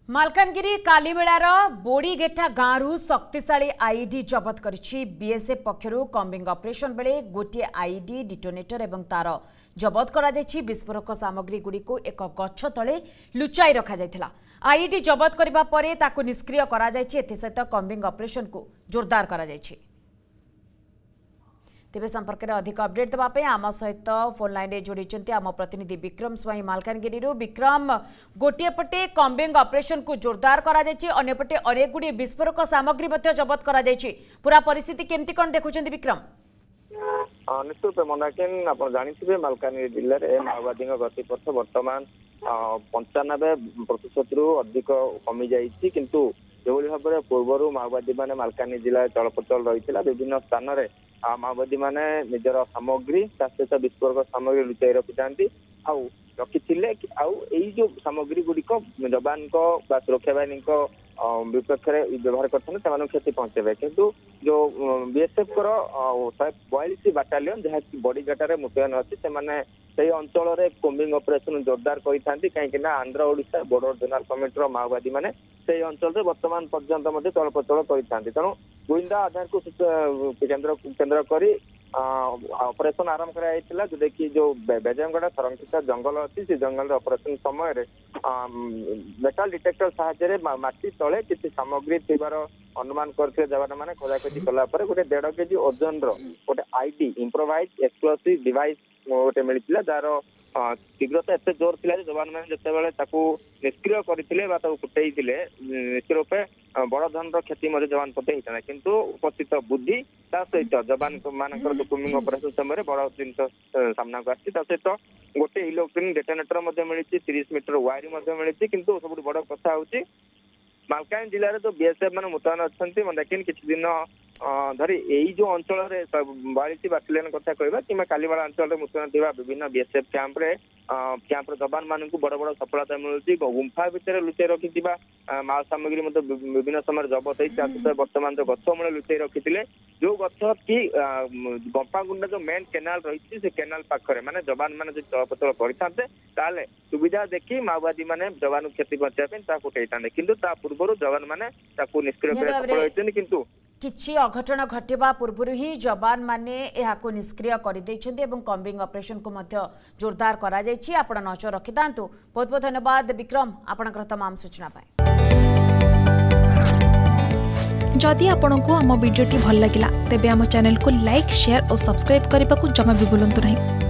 मालकानगिरी कालीमेलार बोड़ीगेटा गांव शक्तिशाली आईडी जबत करिछि बीएसएफ पक्षरु कम्बिंग ऑपरेशन बेले गोटे आईडी डिटोनेटर एवं तार जबत करा जायछि। विस्फोरक सामग्री गुड़िको एक गछ तले लुचाई रखा जायथिला। आईडी जबत करिबा परे ताकु निष्क्रिय करा जायछि। एथि सहित कम्बिंग ऑपरेशन को जोरदार करा जायछि। तेज संपर्क में अधिक अपडेट देवाई आम सहित फोन लाइन जोड़ी आम प्रतिनिधि विक्रम स्वाई मालकानगिरी। विक्रम, गोटे पटे कम्बिंग ऑपरेशन को जोरदार करा जायछि, अन्य पटे अनेक गुडी विस्फोरक सामग्री जबत करा जायछि। पूरा परिस्थिति केमती कौन देखुछन्ति विक्रम? निश्चित मंदाकिनी आप जानी मालकानगिरी जिले में माओवादी गतिपथ बर्तमान 95% अधिक कमी जाइए। किंतु जो भाव में पूर्व माओवादी मैंने मालकानगिरी जिले चलप्रचल रही है। विभिन्न स्थान में माओवादी मैंने निजर सामग्री सहित विस्फोरक सामग्री लुचाई रखी था रखी जो सामग्री गुड़िक जवान सुरक्षा बाहिनी विपक्ष व्यवहार करते क्षति पहुंचे। किंतु जो बीएसएफ 142 बाटालियन जहाँकि बड़ीघाटे मुतयन अच्छी से अंचल में कोम्बिंग ऑपरेशन जोरदार करते कहीं Andhra Odisha border zonal committee माओवादी मैंने से अंचल में वर्तमान पर्यंत चलप्रचल करते। तेणु गुइंदा आधार को केन्द्र कर ऑपरेशन आरंभ कराइला जोटा कि जो बेजमगढ़ संरक्षित जंगल अच्छी से जंगल ऑपरेशन समय मेटाल डिटेक्टर साहाय्य माटी तले किसी सामग्री थिबार अनुमान करते जवान मैंने खोजाखोजी कला गोटे 1.5 केजी ओजन रोटे आईडी इम्प्रोवाइज एक्सप्लोसिव डिवाइस गोटे मिलता जार तीव्रता एत जोर थी जवान मैंने जिते निष्क्रिय करते फुटे निश्चित रूपे बड़ धन क्षति जवान पते होता किंतु उपस्थित बुद्धि सहित जवान मान कोम्बिंग ऑपरेशन समय बड़ जिन सामना को आसी सहित गोटे इलेक्ट्रोनिक डेटोनेटर मिली 30 मीटर वायर मिली। किंतु सब बड़ कथा हूँ मालकानगिरी जिले में जो बीएसएफ मान मुतयन अच्छा मंदाकिनी किसी दिन धरी यही जो अंचल 42 बाटालियन कथा कहवा कि कालीमेला अंचल में मुतयन थी विभिन्न बीएसएफ कैंप जवान मान बड़ बड़ सफलता मिलूँ। गुंफा भितर लुचाई रखी माल सामग्री विभिन्न समय जबत होती बर्तमान जो गछ मूल लुचाई रखी जो गछ कि गंपागुंडा जो मेन केनाल रही से केनाल पाखरे माने जवान मैंने चलप्रचल करते सुविधा देखी माओवादी मैंने जवान क्षति पहुंचा फुटे किंतु पूर्व जवान मैंने निष्क्रिय सफल होती। किंतु किछि अघटन घटिबा पूर्व ही जवान माने एहाको निष्क्रिय कर दैछन्ते एवं कम्बिंग ऑपरेशन को मध्य जोरदार करा जायछि। आपण नजर रखितांतु। बहुत बहुत धन्यवाद विक्रम आपनकर तमाम सूचना पाए। जदि आपंक आम भिडी भल लगा तेब आम चैनल को लाइक शेयर और सब्सक्राइब करने को जमा भी भूलु नहीं।